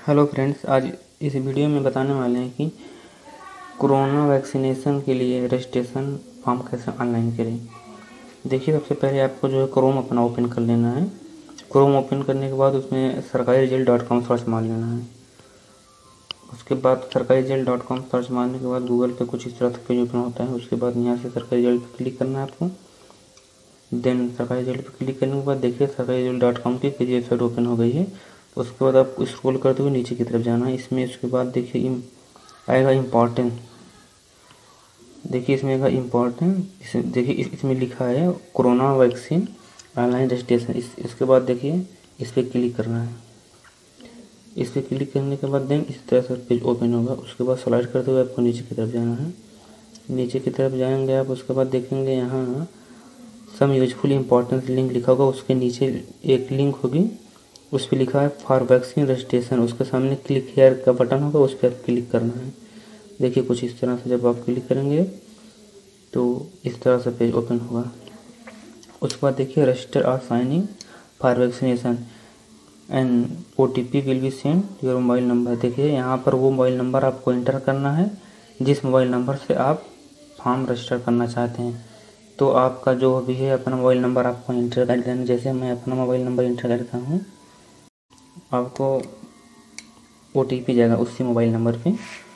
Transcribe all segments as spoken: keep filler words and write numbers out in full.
Hello friends, आज इस video में बताने वाले हैं कि कोरोना वैक्सीनेशन के लिए रजिस्ट्रेशन फॉर्म कैसे ऑनलाइन करें। देखिए, सबसे पहले आपको जो है क्रोम अपना ओपन कर लेना है। क्रोम ओपन करने के बाद उसमें सरकारी रिजल्ट डॉट कॉम सर्च मार लेना है। उसके बाद सरकारी रिजल्ट डॉट कॉम सर्च मारने के बाद गूगल पे कुछ इस तरह से पेज ओपन होता है। उसके बाद यहाँ से सरकारी रिजल्ट पर क्लिक करना है आपको। देन सरकारी रिजल्ट पर क्लिक करने के बाद देखिए सरकारी रिजल्ट डॉट कॉम की पेज वेबसाइट ओपन हो गई है। उसके बाद आप स्क्रॉल करते हुए नीचे की तरफ जाना है। इसमें उसके बाद देखिए आएगा इम्पॉर्टेंट। देखिए इसमें आएगा इम्पॉर्टेंट। इस देखिए इस, इसमें लिखा है कोरोना वैक्सीन ऑनलाइन रजिस्ट्रेशन। इस इसके बाद देखिए इस पर क्लिक करना है। इस पर क्लिक करने के बाद देन इस तरह से पेज ओपन होगा। उसके बाद स्लाइड करते हुए आपको नीचे की तरफ जाना है। नीचे की तरफ जाएंगे आप, उसके बाद देखेंगे यहाँ सम यूजफुल इम्पोर्टेंस लिंक लिखा होगा। उसके नीचे एक लिंक होगी, उस पर लिखा है फॉर वैक्सीन रजिस्ट्रेशन। उसके सामने क्लिक हेयर का बटन होगा, उस पर आप क्लिक करना है। देखिए कुछ इस तरह से जब आप क्लिक करेंगे तो इस तरह से पेज ओपन होगा। उसके बाद देखिए रजिस्टर और signing for vaccination and O T P will be send your mobile number. देखिए यहाँ पर वो मोबाइल नंबर आपको इंटर करना है जिस मोबाइल नंबर से आप फॉर्म रजिस्टर करना चाहते हैं। तो आपका जो भी है अपना मोबाइल नंबर आपको इंटर कर देना। जैसे मैं अपना मोबाइल नंबर इंटर करता हूँ, आपको ओ टी पी जाएगा उसी मोबाइल नंबर पे।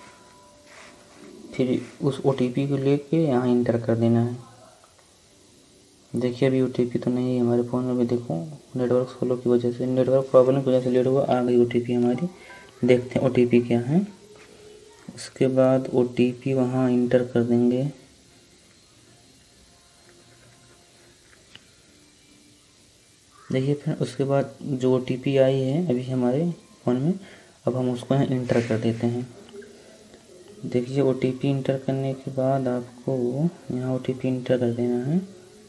फिर उस ओ टी पी को लेके यहाँ इंटर कर देना है। देखिए अभी ओ टी पी तो नहीं है हमारे फ़ोन में। भी देखो नेटवर्क स्लो की वजह से, नेटवर्क प्रॉब्लम की वजह से लेट हुआ। आ गई ओ टी पी हमारी। देखते हैं ओ टी पी क्या है। उसके बाद ओ टी पी वहाँ इंटर कर देंगे। देखिए फिर उसके बाद जो ओ टी पी आई है अभी हमारे फ़ोन में, अब हम उसको यहाँ इंटर कर देते हैं। देखिए ओ टी पी इंटर करने के बाद आपको यहाँ ओ टी पी इंटर कर देना है।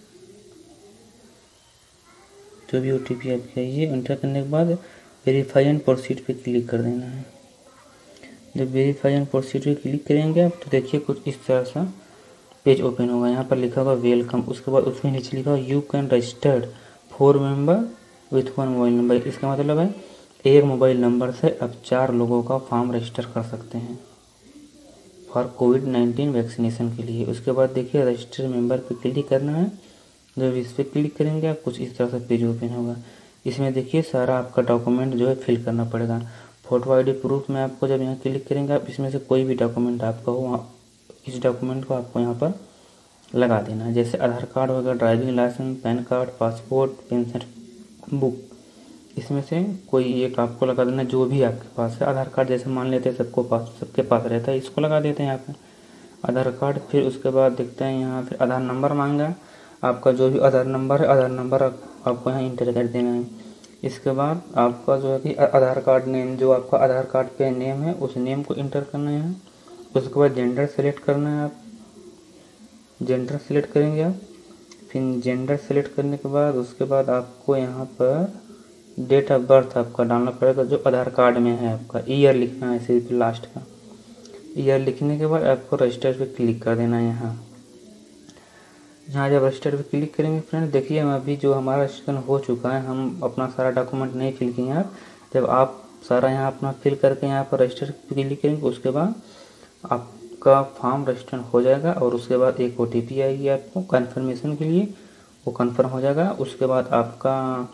जो भी ओ टी पी आपकी आई है इंटर करने के बाद वेरीफाई एंड प्रोसीड पे क्लिक कर देना है। जब वेरीफाई एंड प्रोसीड पे क्लिक करेंगे आप तो देखिए कुछ इस तरह सा पेज ओपन होगा। यहाँ पर लिखा होगा वेलकम। उसके बाद उसमें नीचे लिखा होगा you can registered four member with one mobile number. इसका मतलब है एक मोबाइल नंबर से अब चार लोगों का फॉर्म रजिस्टर कर सकते हैं फॉर कोविड नाइन्टीन वैक्सीनेशन के लिए। उसके बाद देखिए रजिस्टर मेंबर पे क्लिक करना है। जब इस पर क्लिक करेंगे आप कुछ इस तरह से पेज ओपन होगा। इसमें देखिए सारा आपका डॉक्यूमेंट जो है फिल करना पड़ेगा। फोटो आईडी प्रूफ में आपको जब यहाँ क्लिक करेंगे आप, इसमें से कोई भी डॉक्यूमेंट आपका हो वहाँ इस डॉक्यूमेंट को आपको यहाँ पर लगा देना है। जैसे आधार कार्ड होगा, driving licence, PAN card, passport, pension book, इसमें से कोई एक आपको लगा देना जो भी आपके पास है। आधार कार्ड जैसे मान लेते हैं सबको पास सबके पास रहता है, इसको लगा देते हैं यहाँ पे आधार कार्ड। फिर उसके बाद देखते हैं यहाँ फिर आधार नंबर मांगा। आपका जो भी आधार नंबर है आधार नंबर आपको यहाँ इंटर कर देना है। इसके बाद आपका जो है कि आधार कार्ड नेम, जो आपका आधार कार्ड पे नेम है उस नेम को इंटर करना है। उसके बाद जेंडर सेलेक्ट करना है। आप जेंडर सेलेक्ट करेंगे आप। फिर जेंडर सेलेक्ट करने के बाद उसके बाद आपको यहाँ पर डेट ऑफ बर्थ आपका डालना पड़ेगा जो आधार कार्ड में है। आपका ईयर लिखना है सिर्फ लास्ट का। ईयर लिखने के बाद आपको रजिस्टर पे क्लिक कर देना है। यहाँ यहाँ जब रजिस्टर पे क्लिक करेंगे फ्रेंड, देखिए हम अभी जो हमारा रजिस्ट्रेशन हो चुका है, हम अपना सारा डॉक्यूमेंट नहीं फिल किए हैं। आप जब आप सारा यहाँ अपना फिल करके यहाँ पर रजिस्टर पे क्लिक करेंगे उसके बाद आपका फॉर्म रजिस्टर हो जाएगा। और उसके बाद एक ओ टी पी आएगी आपको कन्फर्मेशन के लिए, वो कन्फर्म हो जाएगा। उसके बाद आपका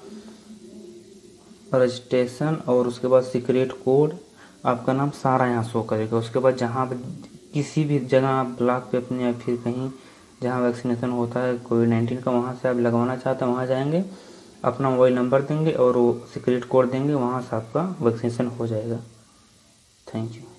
रजिस्ट्रेशन और उसके बाद सीक्रेट कोड, आपका नाम सारा यहाँ शो करेगा। उसके बाद जहाँ किसी भी जगह आप ब्लॉक पे अपने या फिर कहीं जहाँ वैक्सीनेशन होता है कोविड नाइन्टीन का, वहाँ से आप लगवाना चाहते हैं वहाँ जाएंगे, अपना मोबाइल नंबर देंगे और वो सीक्रेट कोड देंगे, वहाँ से आपका वैक्सीनेशन हो जाएगा। Thank you.